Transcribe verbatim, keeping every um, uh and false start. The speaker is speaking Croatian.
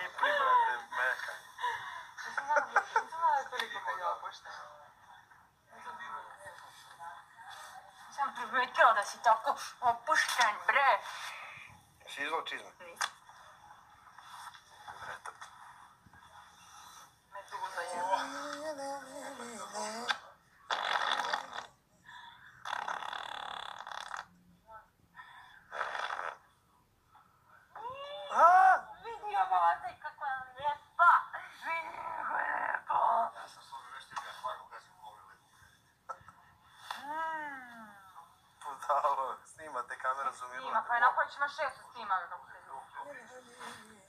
Cipri, brate, mekaj. Nisam znala je toliko kad je opušten. Nisam primetila da si tako opušten, bre. Si izvao čizme? Nisam. Brete. Me dugo zajela. Vidi ova vazaj kako je lijepa. Vidi kako je lijepa. Ja sam s ovim veštio ga hvagu kad si pogledali. Budalo, snimate kamera zoomirala. Snima, pa je napravić na šestu snima kako se zvuči.